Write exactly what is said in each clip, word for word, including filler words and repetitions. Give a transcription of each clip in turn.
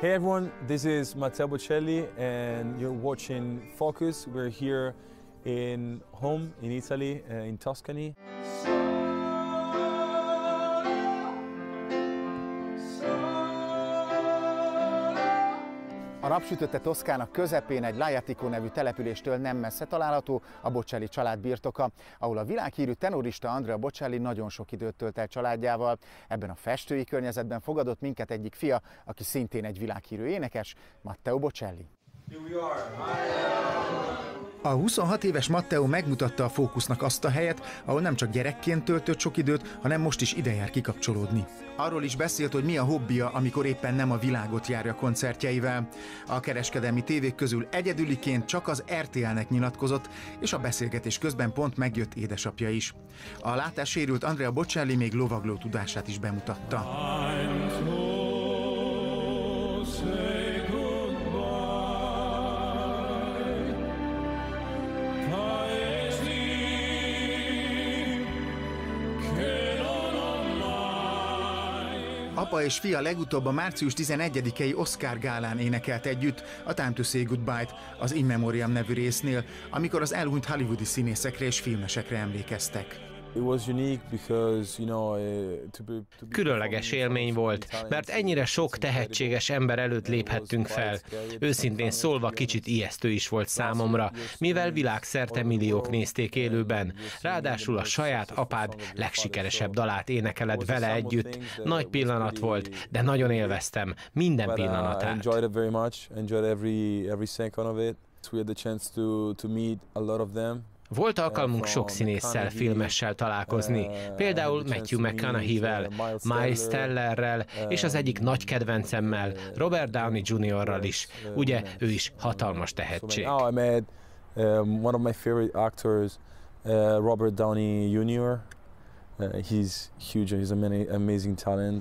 Hey everyone, this is Matteo Bocelli and you're watching Focus. We're here in home in Italy, uh, in Tuscany. A napsütötte Toszkána közepén egy Lajatico nevű településtől nem messze található a Bocelli család birtoka, ahol a világhírű tenorista Andrea Bocelli nagyon sok időt tölt el családjával. Ebben a festői környezetben fogadott minket egyik fia, aki szintén egy világhírű énekes, Matteo Bocelli. A huszonhat éves Matteo megmutatta a Fókusznak azt a helyet, ahol nem csak gyerekként töltött sok időt, hanem most is ide jár kikapcsolódni. Arról is beszélt, hogy mi a hobbija, amikor éppen nem a világot járja koncertjeivel. A kereskedelmi tévék közül egyedüliként csak az er té el-nek nyilatkozott, és a beszélgetés közben pont megjött édesapja is. A látássérült Andrea Bocelli még lovagló tudását is bemutatta. Apa és fia legutóbb a március tizenegyedikei Oscar gálán énekelt együtt a Time to Say Goodbye-t az In Memoriam nevű résznél, amikor az elhunyt hollywoodi színészekre és filmesekre emlékeztek. Különleges élmény volt, mert ennyire sok tehetséges ember előtt léphettünk fel. Őszintén szólva kicsit ijesztő is volt számomra, mivel világszerte milliók nézték élőben. Ráadásul a saját apád legsikeresebb dalát énekeled vele együtt. Nagy pillanat volt, de nagyon élveztem minden pillanatát. Volt alkalmunk sok színésszel, filmessel találkozni, például Matthew McConaughey-vel, Miles Tellerrel és az egyik nagy kedvencemmel, Robert Downey juniorral is. Ugye, ő is hatalmas tehetség. One of my favorite actors, Robert Downey junior He's huge, he's an amazing talent.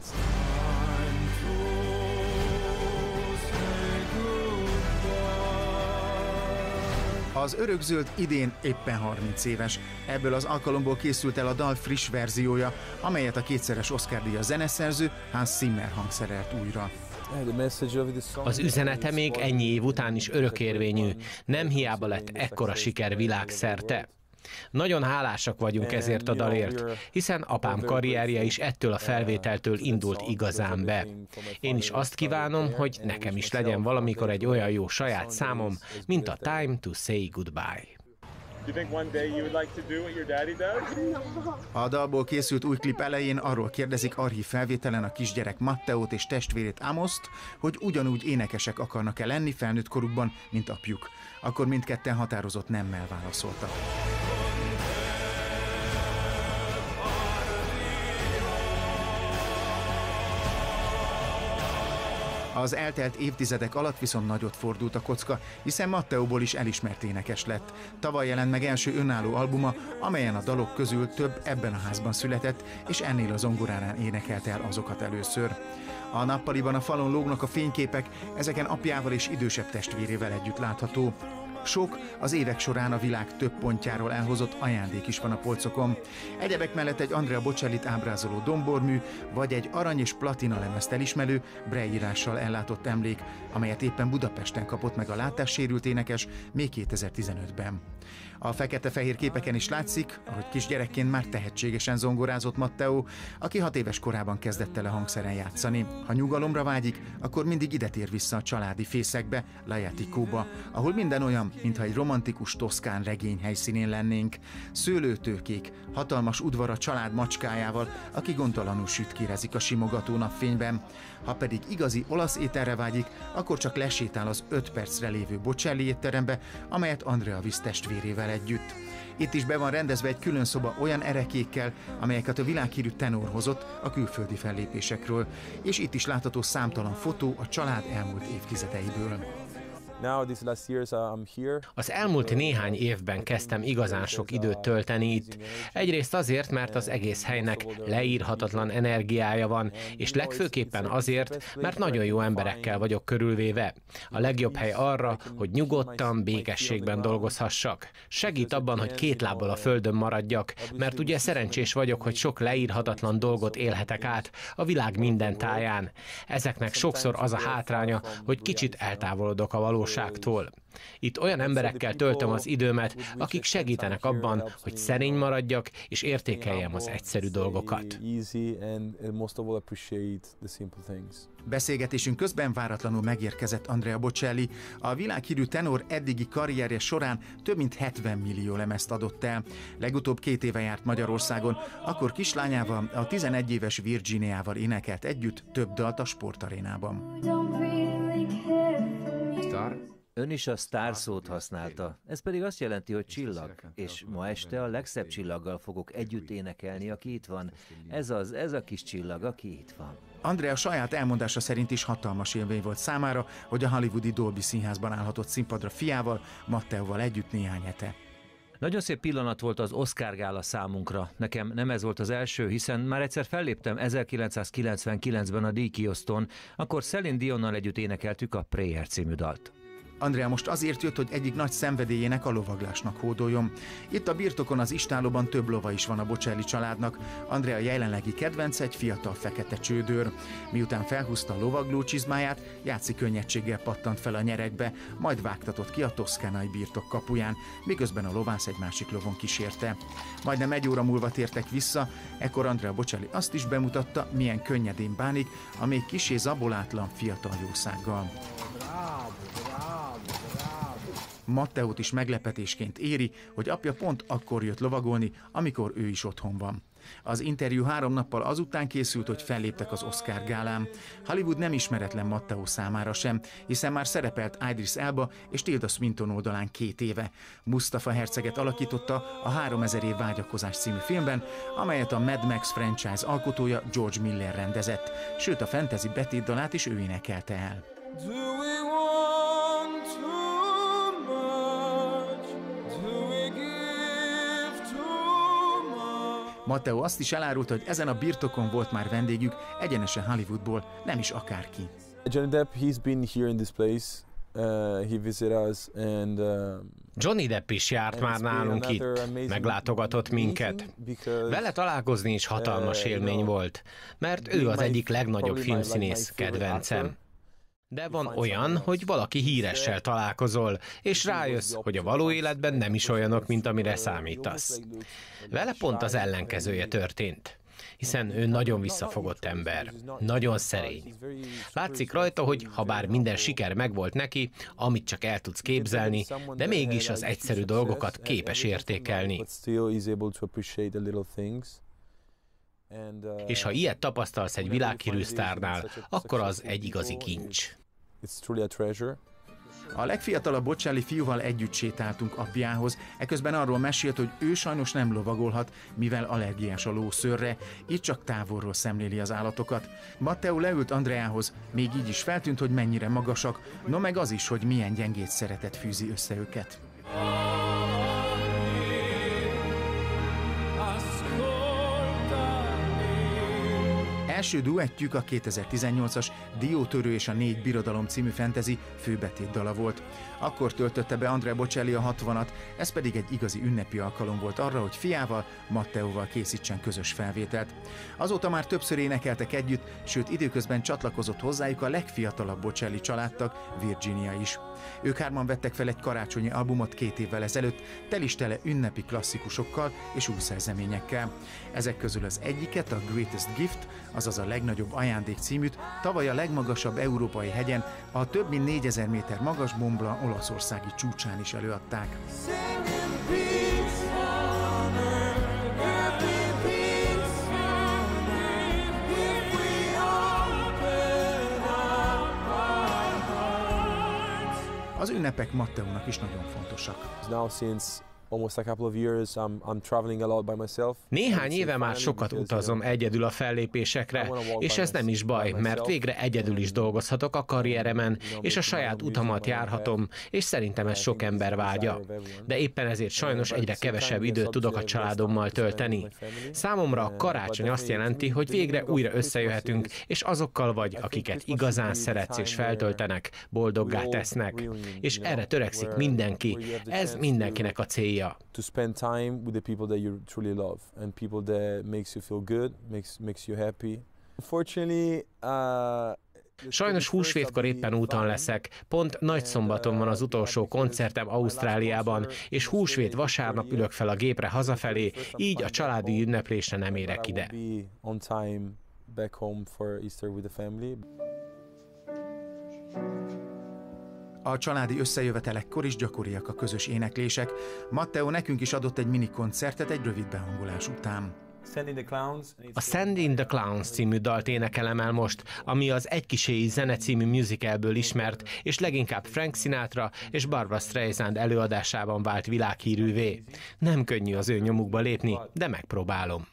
Az örökzöld idén éppen harminc éves. Ebből az alkalomból készült el a dal friss verziója, amelyet a kétszeres Oscar-díjas zeneszerző Hans Zimmer hangszerelt újra. Az üzenete még ennyi év után is örökérvényű. Nem hiába lett ekkora siker világszerte. Nagyon hálásak vagyunk ezért a dalért, hiszen apám karrierje is ettől a felvételtől indult igazán be. Én is azt kívánom, hogy nekem is legyen valamikor egy olyan jó saját számom, mint a Time to Say Goodbye. A dalból készült új klip elején arról kérdezik archív felvételen a kisgyerek Matteót és testvérét Amoszt, hogy ugyanúgy énekesek akarnak-e lenni felnőtt korukban, mint apjuk. Akkor mindketten határozott nemmel válaszoltak. Az eltelt évtizedek alatt viszont nagyot fordult a kocka, hiszen Matteóból is elismert énekes lett. Tavaly jelent meg első önálló albuma, amelyen a dalok közül több ebben a házban született, és ennél a zongoránál énekelt el azokat először. A nappaliban a falon lógnak a fényképek, ezeken apjával és idősebb testvérével együtt látható. Sok az évek során a világ több pontjáról elhozott ajándék is van a polcokon. Egyebek mellett egy Andrea Bocellit ábrázoló dombormű, vagy egy arany és platina lemezt elismerő Braille írással ellátott emlék, amelyet éppen Budapesten kapott meg a látássérült énekes még kétezer-tizenötben. A fekete-fehér képeken is látszik, ahogy kisgyerekként már tehetségesen zongorázott Matteo, aki hat éves korában kezdett el a hangszeren játszani. Ha nyugalomra vágyik, akkor mindig ide tér vissza a családi fészekbe, Lajaticóba, ahol minden olyan, mintha egy romantikus toszkán regény helyszínén lennénk. Szőlőtőkék, hatalmas udvar a család macskájával, aki gondtalanul sütkérezik a simogató napfényben. Ha pedig igazi olasz ételre vágyik, akkor csak lesétál az öt percre lévő Bocelli étterembe, amelyet Andrea visz testvérével együtt. Itt is be van rendezve egy külön szoba olyan erekékkel, amelyeket a világhírű tenor hozott a külföldi fellépésekről, és itt is látható számtalan fotó a család elmúlt évtizedeiből. Az elmúlt néhány évben kezdtem igazán sok időt tölteni itt. Egyrészt azért, mert az egész helynek leírhatatlan energiája van, és legfőképpen azért, mert nagyon jó emberekkel vagyok körülvéve. A legjobb hely arra, hogy nyugodtan, békességben dolgozhassak. Segít abban, hogy két lábbal a földön maradjak, mert ugye szerencsés vagyok, hogy sok leírhatatlan dolgot élhetek át a világ minden táján. Ezeknek sokszor az a hátránya, hogy kicsit eltávolodok a valóságtól. Itt olyan emberekkel töltöm az időmet, akik segítenek abban, hogy szerény maradjak és értékeljem az egyszerű dolgokat. Beszélgetésünk közben váratlanul megérkezett Andrea Bocelli. A világhírű tenor eddigi karrierje során több mint hetven millió lemezt adott el. Legutóbb két éve járt Magyarországon, akkor kislányával, a tizenegy éves Virginiával énekelt együtt több dalt a sportarénában. Ön is a sztár szót használta, ez pedig azt jelenti, hogy csillag, és ma este a legszebb csillaggal fogok együtt énekelni, aki itt van. Ez az, ez a kis csillag, aki itt van. Andrea saját elmondása szerint is hatalmas élmény volt számára, hogy a hollywoodi Dolby Színházban állhatott színpadra fiával, Matteóval együtt néhány hete. Nagyon szép pillanat volt az Oscar gála számunkra. Nekem nem ez volt az első, hiszen már egyszer felléptem ezerkilencszázkilencvenkilencben a díjkiosztón, akkor Celine Dionnal együtt énekeltük a Prayer című dalt. Andrea most azért jött, hogy egyik nagy szenvedélyének, a lovaglásnak hódoljon. Itt a birtokon, az istállóban több lova is van a Bocelli családnak. Andrea jelenlegi kedvence egy fiatal fekete csődőr. Miután felhúzta a lovagló csizmáját, játszik könnyedséggel pattant fel a nyerekbe, majd vágtatott ki a toszkánai birtok kapuján, miközben a lovász egy másik lovon kísérte. Majdnem egy óra múlva tértek vissza, ekkor Andrea Bocelli azt is bemutatta, milyen könnyedén bánik a még kissé zabolátlan fiatal jószággal. Matteót is meglepetésként éri, hogy apja pont akkor jött lovagolni, amikor ő is otthon van. Az interjú három nappal azután készült, hogy felléptek az Oscar gálán. Hollywood nem ismeretlen Matteó számára sem, hiszen már szerepelt Idris Elba és Tilda Swinton oldalán két éve. Mustafa herceget alakította a háromezer év vágyakozás című filmben, amelyet a Mad Max franchise alkotója George Miller rendezett, sőt a fantasy betétdalát is ő énekelte el. Matteó azt is elárult, hogy ezen a birtokon volt már vendégük, egyenesen Hollywoodból, nem is akárki. Johnny Depp, he's been here in this place. Uh, he visited us and uh, Johnny Depp is járt már nálunk itt, meglátogatott minket. Vele találkozni is hatalmas élmény volt, mert ő az egyik legnagyobb filmszínész kedvencem. De van olyan, hogy valaki híressel találkozol, és rájössz, hogy a való életben nem is olyanok, mint amire számítasz. Vele pont az ellenkezője történt, hiszen ő nagyon visszafogott ember, nagyon szerény. Látszik rajta, hogy ha bár minden siker megvolt neki, amit csak el tudsz képzelni, de mégis az egyszerű dolgokat képes értékelni. És ha ilyet tapasztalsz egy világhírű sztárnál, akkor az egy igazi kincs. A legfiatalabb Bocelli fiúval együtt sétáltunk apjához, eközben arról mesélt, hogy ő sajnos nem lovagolhat, mivel allergiás a lószőrre, így csak távolról szemléli az állatokat. Matteó leült Andreához, még így is feltűnt, hogy mennyire magasak, no meg az is, hogy milyen gyengét szeretet fűzi össze őket. Első duettjük a kétezer-tizennyolcas Diótörő és a négy birodalom című fantasy főbetétdala volt. Akkor töltötte be Andrea Bocelli a hatvanat, ez pedig egy igazi ünnepi alkalom volt arra, hogy fiával, Matteóval készítsen közös felvételt. Azóta már többször énekeltek együtt, sőt időközben csatlakozott hozzájuk a legfiatalabb Bocelli családtag, Virginia is. Ők hárman vettek fel egy karácsonyi albumot két évvel ezelőtt, telistele ünnepi klasszikusokkal és új szerzeményekkel. Ezek közül az egyiket, a Greatest Gift, azaz a legnagyobb ajándék címűt tavaly a legmagasabb európai hegyen, a több mint négyezer méter magas Mont Blanc olaszországi csúcsán is előadták. Az ünnepek Matteónak is nagyon fontosak. Néhány éve már sokat utazom egyedül a fellépésekre, és ez nem is baj, mert végre egyedül is dolgozhatok a karrieremen, és a saját utamat járhatom, és szerintem ez sok ember vágya. De éppen ezért sajnos egyre kevesebb időt tudok a családommal tölteni. Számomra a karácsony azt jelenti, hogy végre újra összejöhetünk, és azokkal vagy, akiket igazán szeretsz és feltöltenek, boldoggá tesznek. És erre törekszik mindenki. Ez mindenkinek a célja. To spend time with the people that you truly love and people that makes you feel good, makes makes you happy. Unfortunately, uh, Sajnos húsvétkor éppen úton leszek. Pont nagyszombaton van az utolsó koncertem Ausztráliában, és húsvét vasárnap ülök fel a gépre hazafelé, így a családi ünneplésre nem érek ide. A családi összejövetelekkor is gyakoriak a közös éneklések. Matteo nekünk is adott egy mini koncertet egy rövid behangolás után. A Send in the Clowns című dalt énekelem el most, ami az Egy kis éj zene című musicalből ismert, és leginkább Frank Sinatra és Barbra Streisand előadásában vált világhírűvé. Nem könnyű az ő nyomukba lépni, de megpróbálom.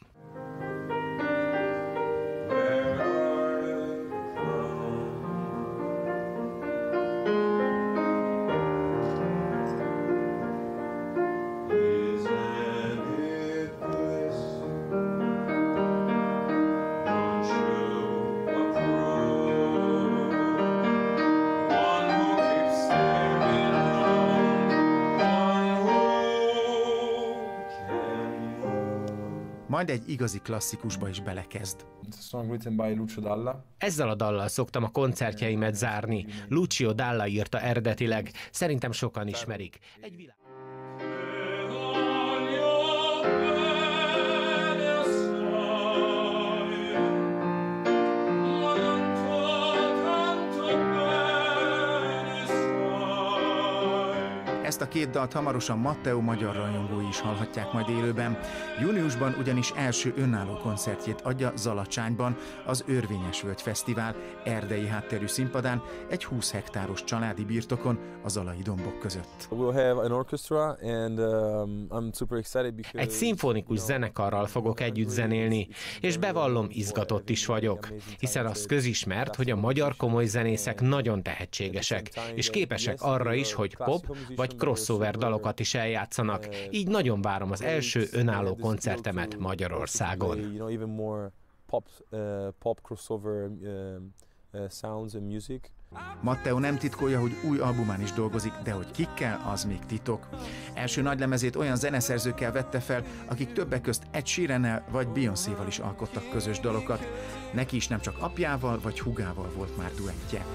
Majd egy igazi klasszikusba is belekezd. Ezzel a dallal szoktam a koncertjeimet zárni. Lucio Dalla írta eredetileg, szerintem sokan ismerik. Egy világ... Ezt a két dalt hamarosan Matteo magyar rajongói is hallhatják majd élőben. Júniusban ugyanis első önálló koncertjét adja Zalacsányban, az Örvényes Völgy Fesztivál erdei hátterű színpadán, egy húsz hektáros családi birtokon a zalai dombok között. Egy szimfonikus zenekarral fogok együtt zenélni, és bevallom, izgatott is vagyok, hiszen az közismert, hogy a magyar komoly zenészek nagyon tehetségesek, és képesek arra is, hogy pop vagy crossover dalokat is eljátszanak, így nagyon várom az első önálló koncertemet Magyarországon. Matteo nem titkolja, hogy új albumán is dolgozik, de hogy kikkel, az még titok. Első nagylemezét olyan zeneszerzőkkel vette fel, akik többek közt Ed Sheerannel vagy Beyoncéval is alkottak közös dalokat. Neki is nem csak apjával vagy húgával volt már duettje.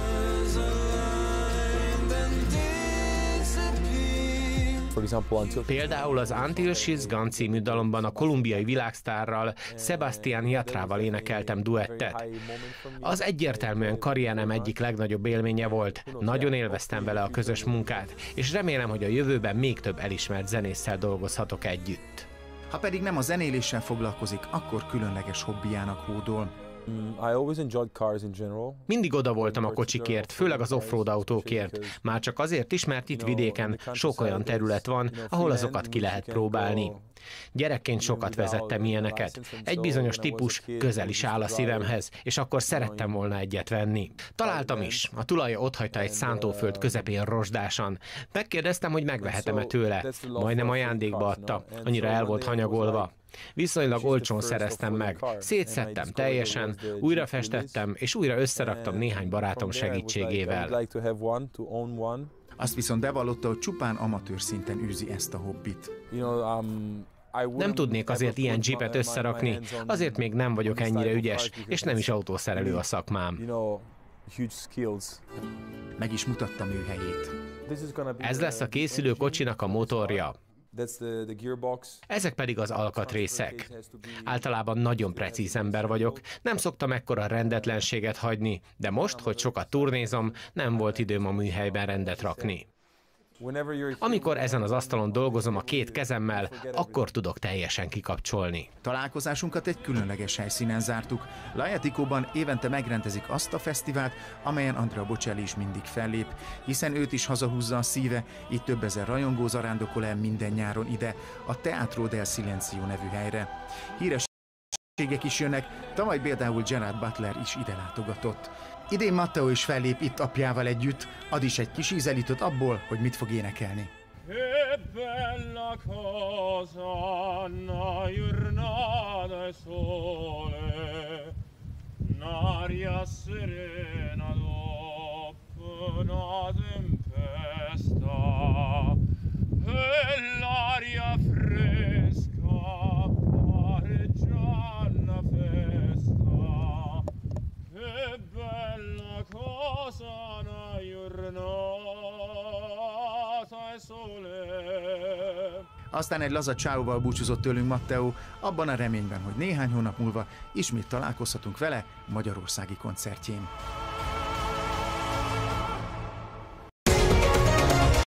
Például az Until She's Gone című dalomban a kolumbiai világsztárral, Sebastián Yatrával énekeltem duettet. Az egyértelműen karrierem egyik legnagyobb élménye volt, nagyon élveztem vele a közös munkát, és remélem, hogy a jövőben még több elismert zenésszel dolgozhatok együtt. Ha pedig nem a zenéléssel foglalkozik, akkor különleges hobbiának hódol. Mindig oda voltam a kocsikért, főleg az offroad autókért. Már csak azért is, mert itt vidéken sok olyan terület van, ahol azokat ki lehet próbálni. Gyerekként sokat vezettem ilyeneket. Egy bizonyos típus közel is áll a szívemhez, és akkor szerettem volna egyet venni. Találtam is. A tulaja otthagyta egy szántóföld közepén rozsdásan. Megkérdeztem, hogy megvehetem-e tőle. Majdnem ajándékba adta. Annyira el volt hanyagolva. Viszonylag olcsón szereztem meg. Szétszedtem teljesen, újra festettem, és újra összeraktam néhány barátom segítségével. Azt viszont bevallotta, hogy csupán amatőr szinten űzi ezt a hobbit. Nem tudnék azért ilyen jeepet összerakni, azért még nem vagyok ennyire ügyes, és nem is autószerelő a szakmám. Meg is mutatta műhelyét. Ez lesz a készülő kocsinak a motorja. Ezek pedig az alkatrészek. Általában nagyon precíz ember vagyok, nem szoktam ekkora rendetlenséget hagyni, de most, hogy sokat turnézom, nem volt időm a műhelyben rendet rakni. Amikor ezen az asztalon dolgozom a két kezemmel, akkor tudok teljesen kikapcsolni. Találkozásunkat egy különleges helyszínen zártuk. Lajatykóban évente megrendezik azt a fesztivált, amelyen Andrea Bocelli is mindig fellép, hiszen őt is hazahúzza a szíve, így több ezer rajongó zarándokol el minden nyáron ide, a Teatro del Silencio nevű helyre. Hírességek is jönnek, tavaly például Gerard Butler is ide látogatott. Idén Matteo is fellép itt apjával együtt, ad is egy kis ízelítőt abból, hogy mit fog énekelni. Aztán egy laza ciaóval búcsúzott tőlünk Matteo, abban a reményben, hogy néhány hónap múlva ismét találkozhatunk vele magyarországi koncertjén.